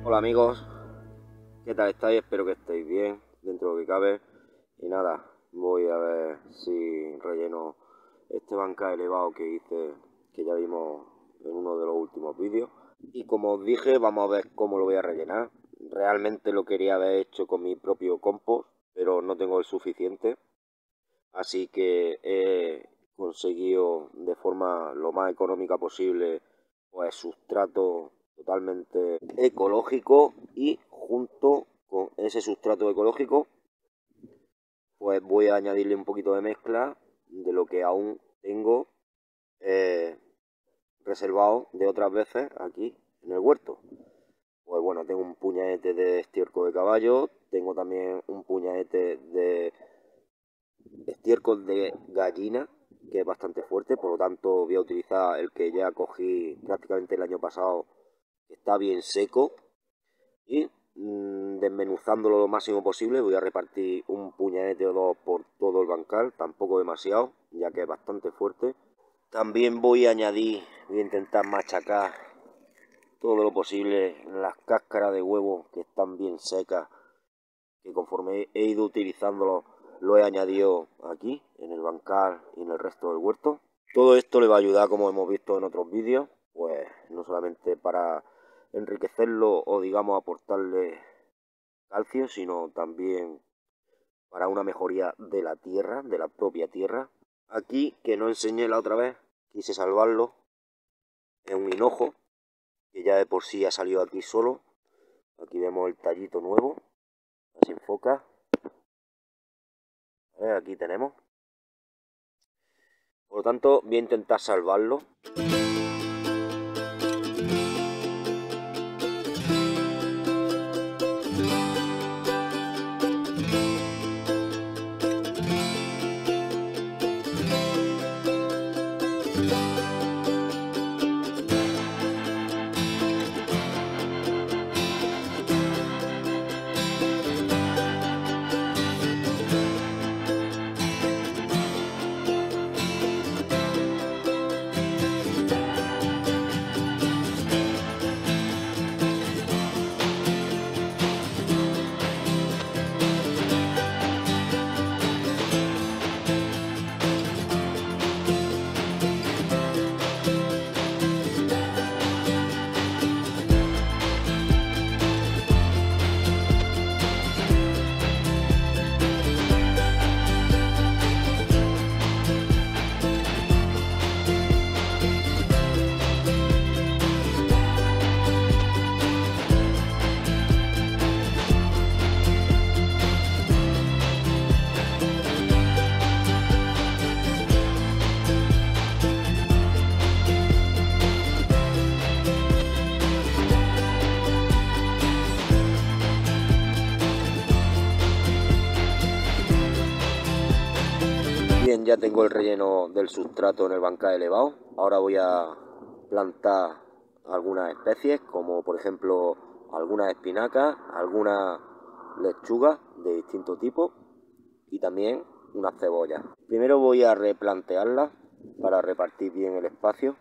Hola amigos, ¿qué tal estáis? Espero que estéis bien dentro de lo que cabe. Y nada, voy a ver si relleno este banca elevado que hice, que ya vimos en uno de los últimos vídeos. Y como os dije, vamos a ver cómo lo voy a rellenar. Realmente lo quería haber hecho con mi propio compost, pero no tengo el suficiente. Así que he conseguido de forma lo más económica posible pues sustrato totalmente ecológico, y junto con ese sustrato ecológico pues voy a añadirle un poquito de mezcla de lo que aún tengo eh, reservado de otras veces aquí en el huerto. Pues bueno, tengo un puñadete de estiércol de caballo, tengo también un puñadete de estiércol de gallina, que es bastante fuerte, por lo tanto voy a utilizar el que ya cogí prácticamente el año pasado, que está bien seco, y desmenuzándolo lo máximo posible voy a repartir un puñadete o dos por todo el bancal, tampoco demasiado, ya que es bastante fuerte. También voy a intentar machacar todo lo posible las cáscaras de huevo que están bien secas, que conforme he ido utilizándolo lo he añadido aquí en el bancal y en el resto del huerto. Todo esto le va a ayudar, como hemos visto en otros vídeos, pues no solamente para enriquecerlo o digamos aportarle calcio, sino también para una mejoría de la tierra, de la propia tierra. Aquí, que no enseñé la otra vez, quise salvarlo, es un hinojo que ya de por sí ha salido aquí solo. Aquí vemos el tallito nuevo, así enfoca. Aquí tenemos. Por lo tanto, voy a intentar salvarlo. Bien, ya tengo el relleno del sustrato en el bancal elevado. Ahora voy a plantar algunas especies, como por ejemplo algunas espinacas, algunas lechugas de distinto tipo y también unas cebollas. Primero voy a replantearlas para repartir bien el espacio.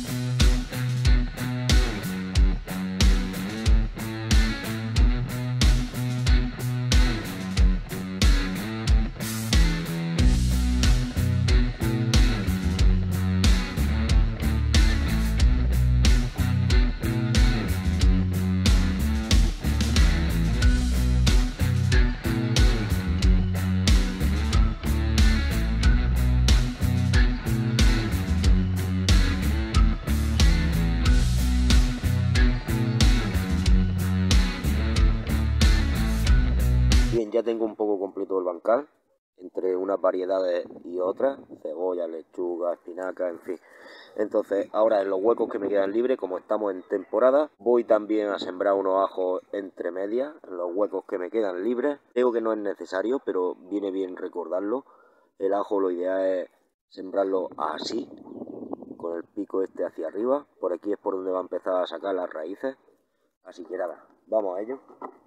Bien, ya tengo un poco completo el bancal, entre unas variedades y otras, cebolla, lechuga, espinaca, en fin. Entonces, ahora en los huecos que me quedan libres, como estamos en temporada, voy también a sembrar unos ajos entre medias, en los huecos que me quedan libres. Creo que no es necesario, pero viene bien recordarlo. El ajo lo ideal es sembrarlo así, con el pico este hacia arriba. Por aquí es por donde va a empezar a sacar las raíces. Así que nada, vamos a ello.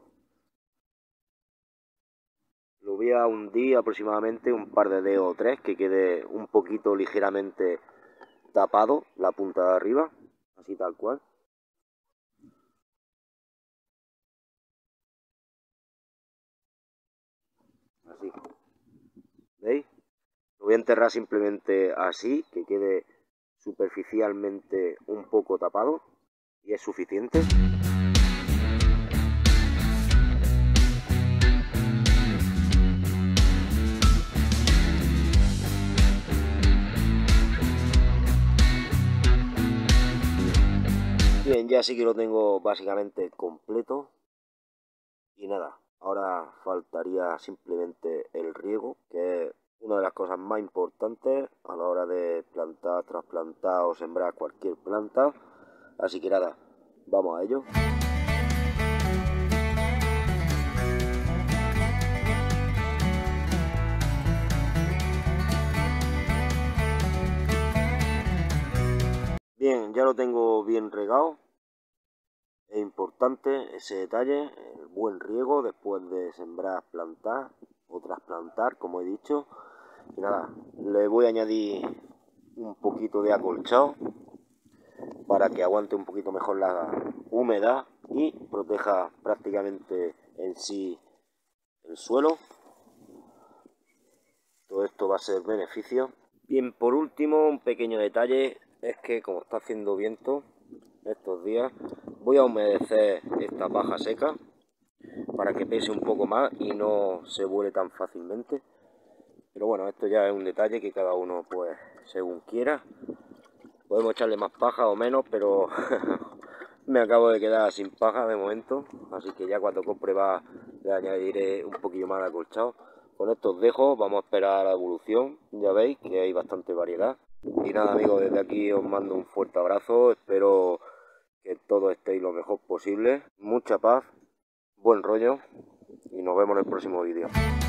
Lo voy a hundir aproximadamente un par de dedos o tres, que quede un poquito ligeramente tapado la punta de arriba, así tal cual. así, ¿veis? Lo voy a enterrar simplemente así, que quede superficialmente un poco tapado y es suficiente. Bien, ya sí que lo tengo básicamente completo. Y nada, ahora faltaría simplemente el riego, que es una de las cosas más importantes a la hora de plantar, trasplantar o sembrar cualquier planta. Así que nada, vamos a ello. Bien, ya lo tengo bien regado. Es importante ese detalle, el buen riego después de sembrar, plantar o trasplantar, como he dicho. Y nada, le voy a añadir un poquito de acolchado para que aguante un poquito mejor la humedad y proteja prácticamente en sí el suelo. Todo esto va a ser beneficio. Bien, por último, un pequeño detalle es que como está haciendo viento estos días, voy a humedecer esta paja seca para que pese un poco más y no se vuele tan fácilmente. Pero bueno, esto ya es un detalle que cada uno pues según quiera. Podemos echarle más paja o menos, pero me acabo de quedar sin paja de momento, así que ya cuando compre le añadiré un poquillo más de acolchado. Con esto os dejo, vamos a esperar a la evolución, ya veis que hay bastante variedad. Y nada amigos, desde aquí os mando un fuerte abrazo, espero que todos estéis lo mejor posible, mucha paz, buen rollo y nos vemos en el próximo vídeo.